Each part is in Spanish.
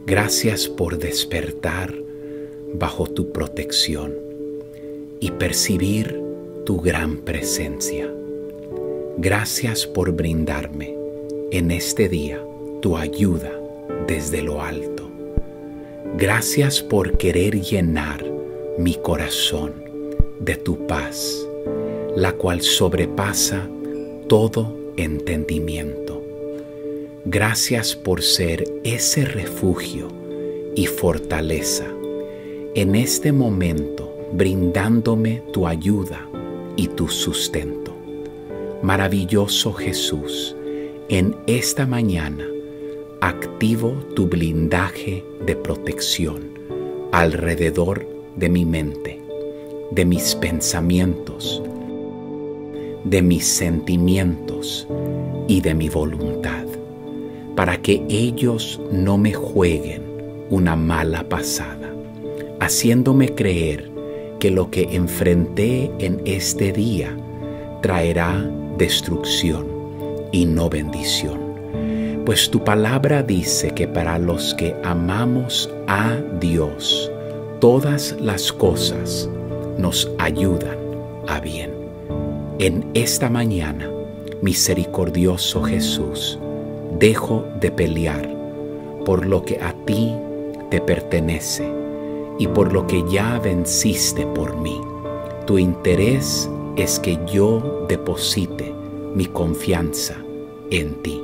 Gracias por despertar bajo tu protección y percibir tu gran presencia. Gracias por brindarme en este día tu ayuda desde lo alto. Gracias por querer llenar mi corazón de tu paz, la cual sobrepasa todo entendimiento. Gracias por ser ese refugio y fortaleza en este momento, brindándome tu ayuda y tu sustento. Maravilloso Jesús, en esta mañana activo tu blindaje de protección alrededor de mi mente, de mis pensamientos, de mis sentimientos y de mi voluntad, para que ellos no me jueguen una mala pasada, haciéndome creer que lo que enfrenté en este día traerá destrucción y no bendición. Pues tu palabra dice que para los que amamos a Dios, todas las cosas nos ayudan a bien. En esta mañana, misericordioso Jesús, dejo de pelear por lo que a ti te pertenece y por lo que ya venciste por mí. Tu interés es que yo deposite mi confianza en ti,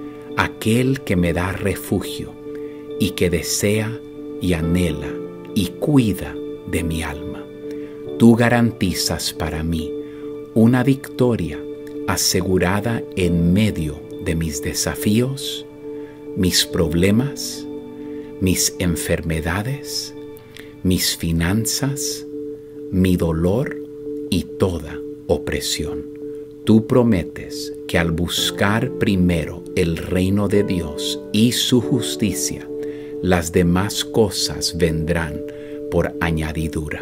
aquel que me da refugio y que desea y anhela y cuida de mi alma. Tú garantizas para mí una victoria asegurada en medio de mis desafíos, mis problemas, mis enfermedades, mis finanzas, mi dolor y toda opresión. Tú prometes que al buscar primero el reino de Dios y su justicia, las demás cosas vendrán por añadidura.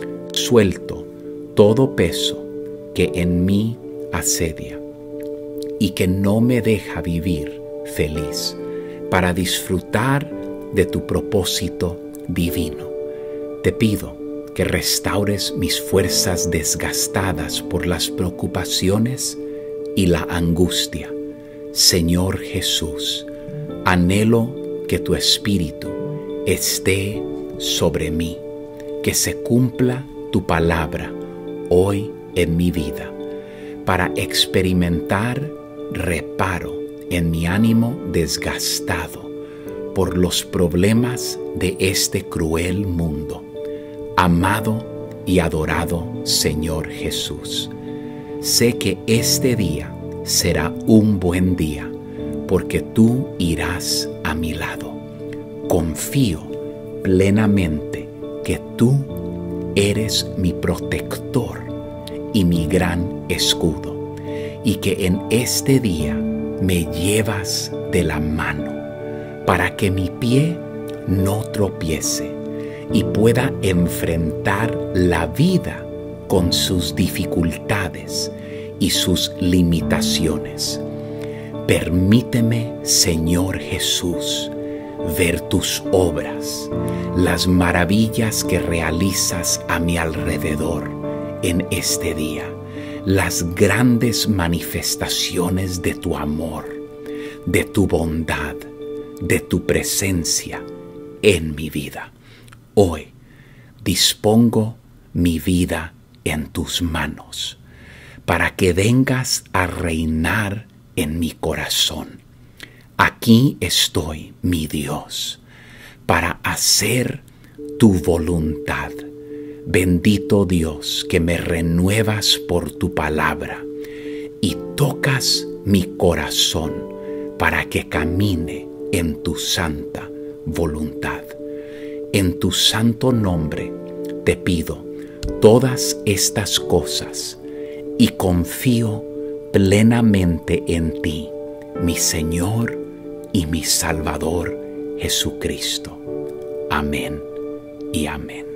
Suelto todo peso que en mí asedia y que no me deja vivir feliz para disfrutar de tu propósito divino. Te pido que restaures mis fuerzas desgastadas por las preocupaciones y la angustia. Señor Jesús, anhelo que tu Espíritu esté sobre mí, que se cumpla tu palabra hoy en mi vida, para experimentar reparo en mi ánimo desgastado por los problemas de este cruel mundo. Amado y adorado Señor Jesús, sé que este día será un buen día porque tú irás a mi lado. Confío plenamente que tú eres mi protector y mi gran escudo, y que en este día me llevas de la mano para que mi pie no tropiece y pueda enfrentar la vida con sus dificultades y sus limitaciones. Permíteme, Señor Jesús, ver tus obras, las maravillas que realizas a mi alrededor en este día, las grandes manifestaciones de tu amor, de tu bondad, de tu presencia en mi vida. Hoy dispongo mi vida en tus manos para que vengas a reinar en mi corazón. Aquí estoy, mi Dios, para hacer tu voluntad. Bendito Dios, que me renuevas por tu palabra y tocas mi corazón para que camine en tu santa voluntad. En tu santo nombre te pido todas estas cosas y confío plenamente en ti, mi Señor y mi Salvador Jesucristo. Amén y amén.